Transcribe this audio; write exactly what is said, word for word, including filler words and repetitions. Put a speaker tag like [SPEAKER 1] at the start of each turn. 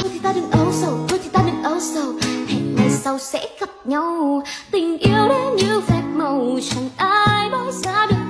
[SPEAKER 1] thôi thì ta đừng âu sầu, thôi thì ta đừng âu sầu, hẹn ngày sau sẽ gặp nhau. Tình yêu đến như phép màu, chẳng ai bỏ xa được